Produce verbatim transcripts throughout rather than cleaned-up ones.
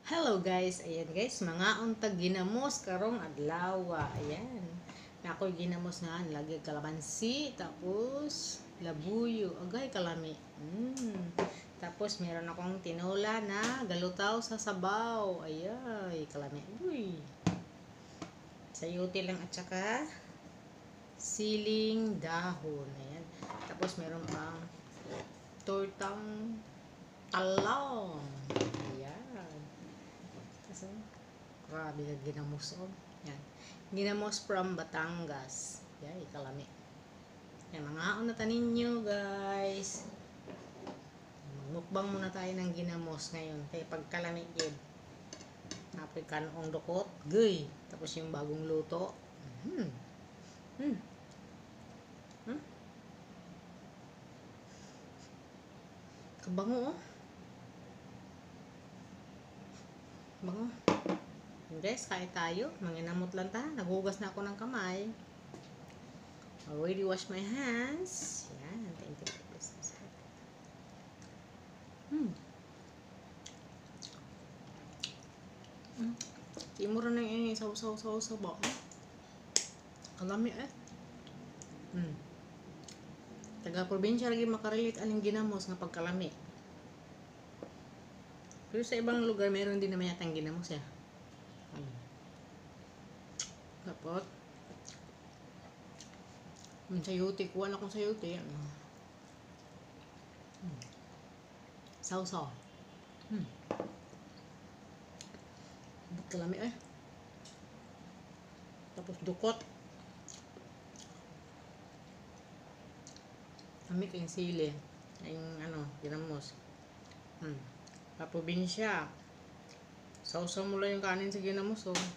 Hello guys, ayan guys, mga untag ginamos karong adlaw. Ayan. Na ako'y ginamos nga lagi kalamansi, tapos labuyo, agay kalami. Mm. Tapos meron akong tinola na galutaw sa sabaw. Ayay, kalami. Uy. Sayote lang at saka siling dahon. Ayan. Tapos meron pang tortang talong. Ayan. Kasi, grabe na ginamos. Oh. Yan. Ginamos from Batangas. Yan, ikalami. Yan, mga una tanin nyo, guys. Magmukbang muna tayo ng ginamos ngayon. Kaya pagkalami, yun. Apoy kanong dukot. Guy. Tapos yung bagong luto. Hmm. Hmm. Hmm. Kabango, oh. Bango. Guys, kain tayo. Manginamot lang ta. Nagugas na ako ng kamay. Already wash my hands. Yan. Thank you. Hmm. Hmm. Timuro na yung saw-saw-saw-saw ba? Kalami eh. Hmm. Taga-probinsya lagi makarelate aling ginamos nga pagkalami. Pero sa ibang lugar, meron din naman yatang ginamos ya. Hmm. Tapos, yung sayote, kuha na akong sayote. Hmm. Sausaw. Hmm. Ba't kalami eh. Tapos dukot. Kami kayong sili. Yung ano, ginamos. Hmm. Paprobinsya. Sausaw mo lang yung kanin sa ginamos, oh.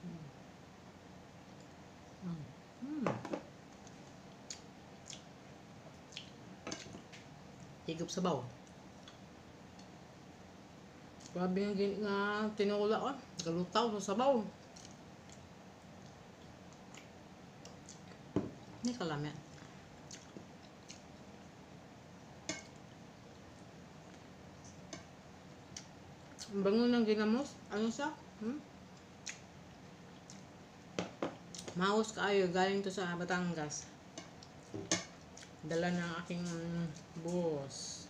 Hmm. Hmm. Higop sabaw. Grabe nga, nga tinula, oh. Galutaw sa sabaw. Hindi kalami. Ang bango ng ginamos. Ano siya? Hmm? Maus kaayo. Galing to sa Batangas. Dala ng aking boss.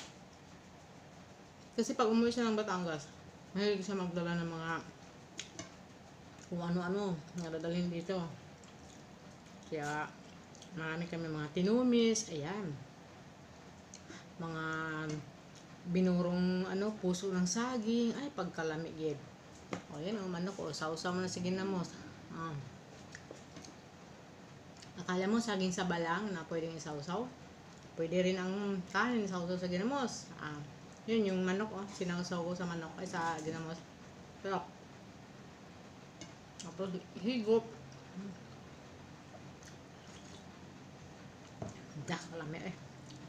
Kasi pag umuwi siya ng Batangas, mahilig siya magdala ng mga kung ano-ano nga dadalhin dito. Kaya marami kami mga tinumis. Ayan. Mga binurong ano, puso ng saging. Ay, pagkalamig yun. O, yan o, manok o. Sausaw mo na sa ginamos. Ah. Akala mo saging saba lang na pwedeng isausaw? Pwede rin ang kanin sausaw sa ginamos. Ah. Yun, yung manok o. Sinausaw ko sa manok. Ay, sa ginamos. Pero, tapos, higop. Dah, kalami eh.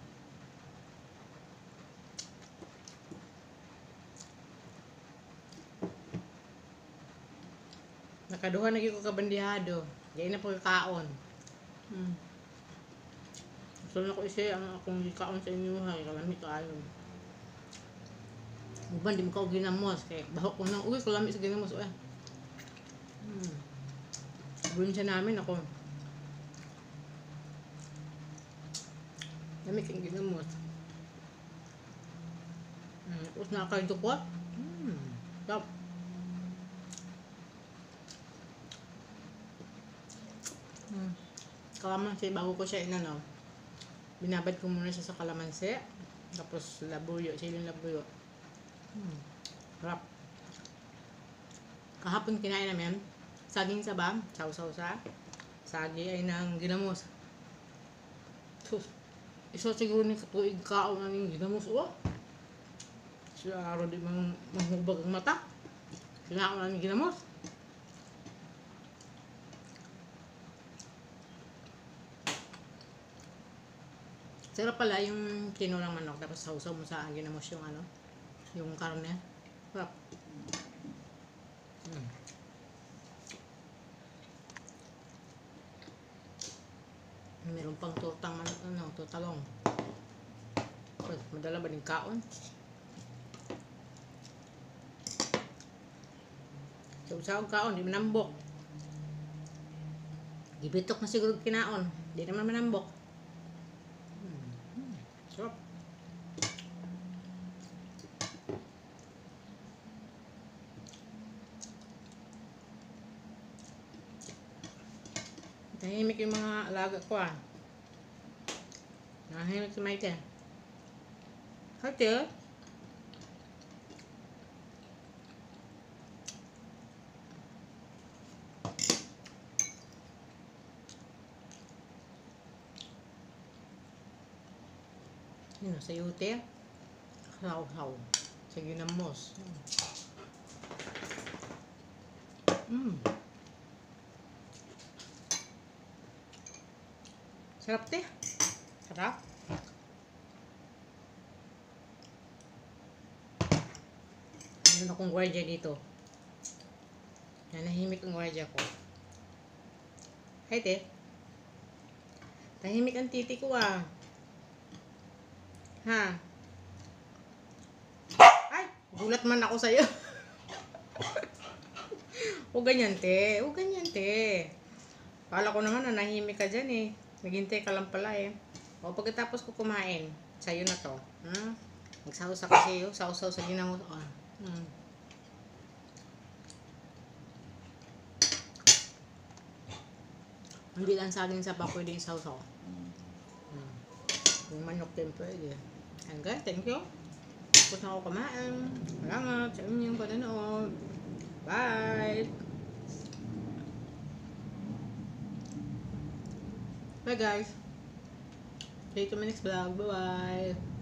Nakaduha na ko kabandihado. Gaya na pagkakaon. Hmm. So na ko isa ang akong gikaon sa inyo ha. Kalami kaayon. Uban, di mo ka ginamos. Kaya bahok ko nang, uy, kalami sa ginamos. Eh. Hmm. Bunsya namin ako. Dami kang ginamos. Hmm. Tapos nakakain dukot. Hmm. Top. Hmm. Kalamansi, bago ko siya inano, binabad ko muna siya sa kalamansi. Tapos labuyo, siling labuyo. Hmm. Harap. Kahapon kinain namin saging saba, sausaw sa sagi ay ng ginamos. Sus, isa siguro ni katuig kaon na ng ginamos. Oh, siya araw di mang manghubag ang mata. Kinaon na ng ginamos. Sarap pala yung tinulang manok tapos sausaw mo sa ginamos yung ano, yung karne. Sarap. Hmm. Meron pang tortang manok, ano, tortalong. Madala ba ng kaon? Saw-saw kaon, di manambok. Gibitok na siguro kinaon. Di naman manambok. Hmm. Hmm. Sarap. Nahimik yung mga alaga ko ah. Nahimik si Michael. Hotel. Yun, sa yute. Saw-saw. Sa ginamos. Mm. Sarap te. Sarap. Meron akong gwardiya dito. Nanahimik ang gwardiya ko. Hay te. Tahimik ang titi ko ah. Ha? Ay! Gulat man ako sa'yo. Huwag ganyan te. Huwag ganyan te. Kala ko naman na nahimik ka dyan eh. Naghintay ka lang pala eh. O pagkatapos ko kumain, sa'yo na to. Hmm? Magsahusa kasi yun. Sahusaw sa ginamos. Oh. Hmm. Hindi lang sa akin sa pa pwede yung sahusaw. Hmm. Yung manok din pwede. And guys, thank you. Tapos na ako kumain. Salamat sa inyong panonood. Bye! Bye guys! See you to my next vlog. Bye bye!